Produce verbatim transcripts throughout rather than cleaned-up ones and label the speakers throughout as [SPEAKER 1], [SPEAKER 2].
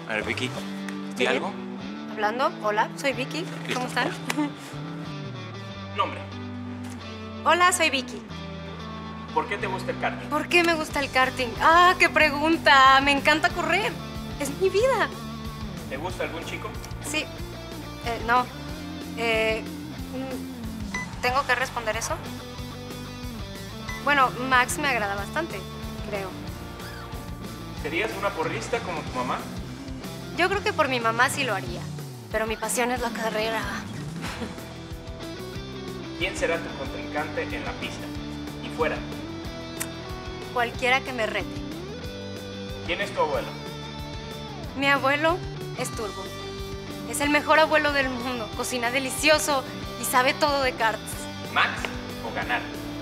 [SPEAKER 1] A ver, Vicky, ¿di algo?
[SPEAKER 2] Hablando. Hola, soy Vicky.
[SPEAKER 1] Listo.
[SPEAKER 2] ¿Cómo están?
[SPEAKER 1] Nombre.
[SPEAKER 2] Hola, soy Vicky.
[SPEAKER 1] ¿Por qué te gusta el karting?
[SPEAKER 2] ¿Por qué me gusta el karting? ¡Ah, qué pregunta! Me encanta correr. Es mi vida.
[SPEAKER 1] ¿Te gusta algún chico?
[SPEAKER 2] Sí. Eh, no. Eh, mm, ¿Tengo que responder eso? Bueno, Max me agrada bastante, creo.
[SPEAKER 1] ¿Serías una porrista como tu mamá?
[SPEAKER 2] Yo creo que por mi mamá sí lo haría, pero mi pasión es la carrera.
[SPEAKER 1] ¿Quién será tu contrincante en la pista? Y fuera.
[SPEAKER 2] Cualquiera que me rete.
[SPEAKER 1] ¿Quién es tu abuelo?
[SPEAKER 2] Mi abuelo es Turbo. Es el mejor abuelo del mundo. Cocina delicioso y sabe todo de karts.
[SPEAKER 1] ¿Max o ganar?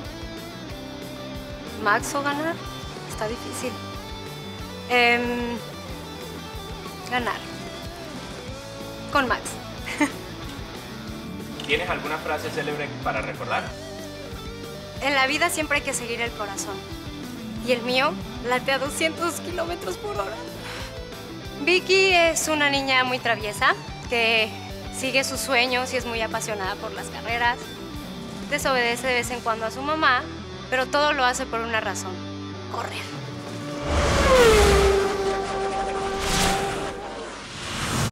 [SPEAKER 2] ¿Max o ganar? Está difícil. Em, ganar. Con Max.
[SPEAKER 1] ¿Tienes alguna frase célebre para recordar?
[SPEAKER 2] En la vida siempre hay que seguir el corazón. Y el mío late a doscientos kilómetros por hora. Vicky es una niña muy traviesa que sigue sus sueños y es muy apasionada por las carreras. Desobedece de vez en cuando a su mamá, pero todo lo hace por una razón: correr.